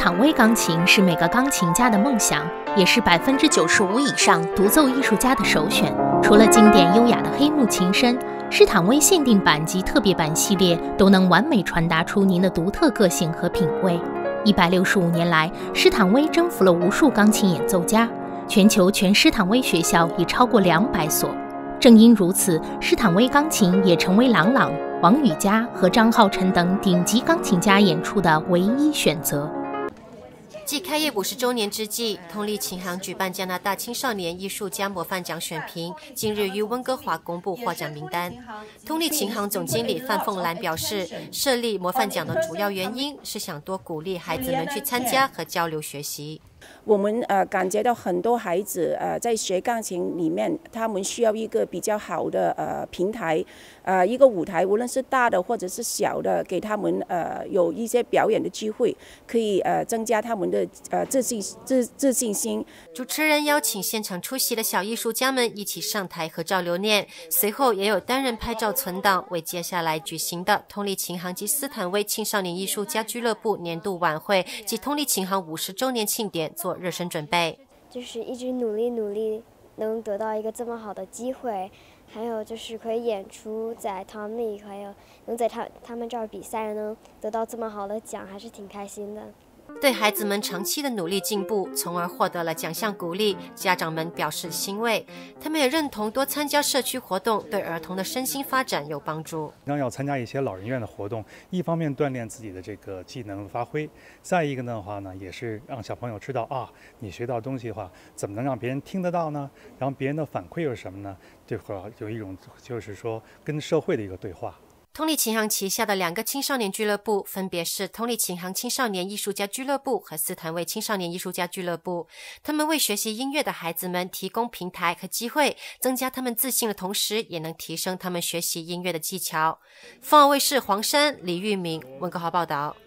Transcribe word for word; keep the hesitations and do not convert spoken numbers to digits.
坦威钢琴是每个钢琴家的梦想，也是百分之九十五以上独奏艺术家的首选。除了经典优雅的黑木琴声，施坦威限定版及特别版系列都能完美传达出您的独特个性和品味。一百六十五年来，施坦威征服了无数钢琴演奏家，全球全施坦威学校已超过两百所。正因如此，施坦威钢琴也成为郎朗、王羽佳和张浩成等顶级钢琴家演出的唯一选择。 继开业五十周年之际，通力琴行举办加拿大青少年艺术家模范奖选评，近日于温哥华公布获奖名单。通力琴行总经理范凤兰表示，设立模范奖的主要原因是想多鼓励孩子们去参加和交流学习。 我们呃感觉到很多孩子呃在学钢琴里面，他们需要一个比较好的呃平台，呃一个舞台，无论是大的或者是小的，给他们呃有一些表演的机会，可以呃增加他们的呃自信自自信心。 主持人邀请现场出席的小艺术家们一起上台合照留念，随后也有单人拍照存档，为接下来举行的通力琴行及斯坦威青少年艺术家俱乐部年度晚会及通力琴行五十周年庆典做热身准备。 就是一直努力努力，能得到一个这么好的机会，还有就是可以演出在通力，还有能在他他们这儿比赛，能得到这么好的奖，还是挺开心的。 对孩子们长期的努力进步，从而获得了奖项鼓励，家长们表示欣慰。他们也认同多参加社区活动对儿童的身心发展有帮助。 让要参加一些老人院的活动，一方面锻炼自己的这个技能发挥，再一个的话呢，也是让小朋友知道啊，你学到东西的话，怎么能让别人听得到呢？然后别人的反馈又是什么呢？这会有一种就是说跟社会的一个对话。 通力琴行旗下的两个青少年俱乐部分别是通力琴行青少年艺术家俱乐部和斯坦威青少年艺术家俱乐部，他们为学习音乐的孩子们提供平台和机会，增加他们自信的同时，也能提升他们学习音乐的技巧。凤凰卫视黄珊、李玉敏温哥华报道。